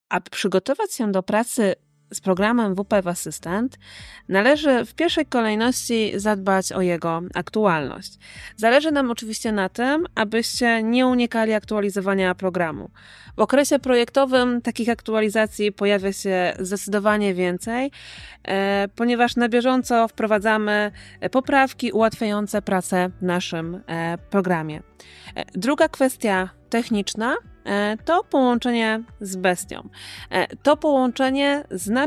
Aby przygotować się do pracy z programem WPF Assistant, należy w pierwszej kolejności zadbać o jego aktualność. Zależy nam oczywiście na tym, abyście nie unikali aktualizowania programu. W okresie projektowym takich aktualizacji pojawia się zdecydowanie więcej, ponieważ na bieżąco wprowadzamy poprawki ułatwiające pracę w naszym programie. Druga kwestia techniczna to połączenie z Bestią. To połączenie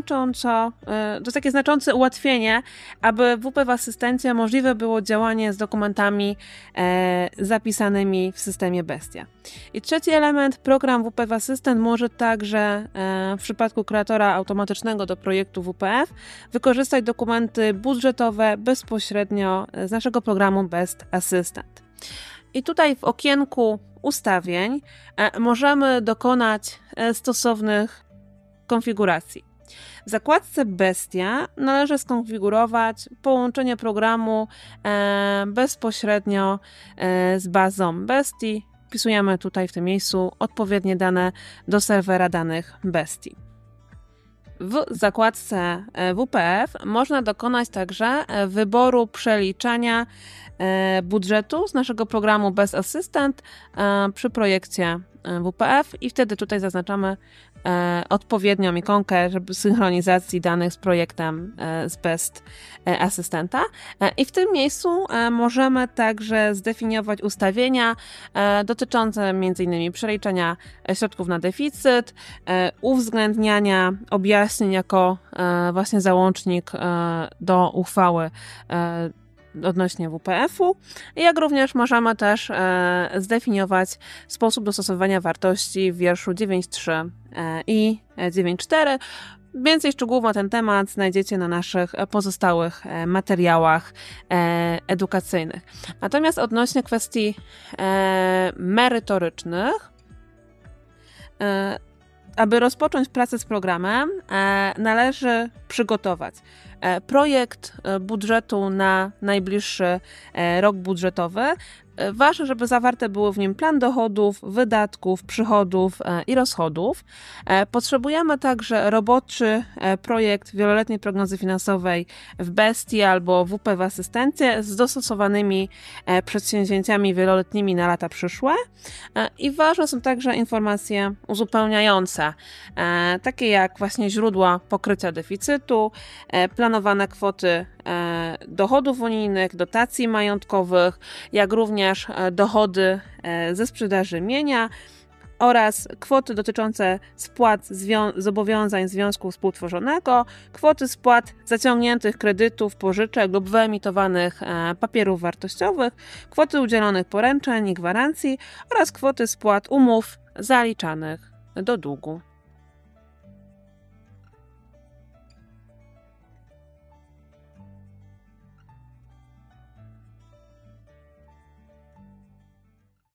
to takie znaczące ułatwienie, aby w WPF Asystencie możliwe było działanie z dokumentami zapisanymi w systemie Bestia. I trzeci element, program WPF Assistant może także w przypadku kreatora automatycznego do projektu WPF wykorzystać dokumenty budżetowe bezpośrednio z naszego programu Best Assistant. I tutaj w okienku ustawień możemy dokonać stosownych konfiguracji. W zakładce Bestia należy skonfigurować połączenie programu bezpośrednio z bazą Bestii. Wpisujemy tutaj w tym miejscu odpowiednie dane do serwera danych Bestii. W zakładce WPF można dokonać także wyboru przeliczania budżetu z naszego programu Best Assistant przy projekcie WPF i wtedy tutaj zaznaczamy odpowiednią ikonkę, żeby synchronizacji danych z projektem z Best Assistanta. I w tym miejscu możemy także zdefiniować ustawienia dotyczące m.in. przeliczania środków na deficyt, uwzględniania objaśnień jako właśnie załącznik do uchwały odnośnie WPF-u, jak również możemy też zdefiniować sposób dostosowania wartości w wierszu 9.3 i 9.4. Więcej szczegółów na ten temat znajdziecie na naszych pozostałych materiałach edukacyjnych. Natomiast odnośnie kwestii merytorycznych, aby rozpocząć pracę z programem, należy przygotować projekt budżetu na najbliższy rok budżetowy. Ważne, żeby zawarte były w nim plan dochodów, wydatków, przychodów i rozchodów. Potrzebujemy także roboczy projekt wieloletniej prognozy finansowej w Bestii albo WPF Asystencie z dostosowanymi przedsięwzięciami wieloletnimi na lata przyszłe. I ważne są także informacje uzupełniające, takie jak właśnie źródła pokrycia deficytu, planowane kwoty dochodów unijnych, dotacji majątkowych, jak również dochody ze sprzedaży mienia oraz kwoty dotyczące spłat zobowiązań związku współtworzonego, kwoty spłat zaciągniętych kredytów, pożyczek lub wyemitowanych papierów wartościowych, kwoty udzielonych poręczeń i gwarancji oraz kwoty spłat umów zaliczanych do długu.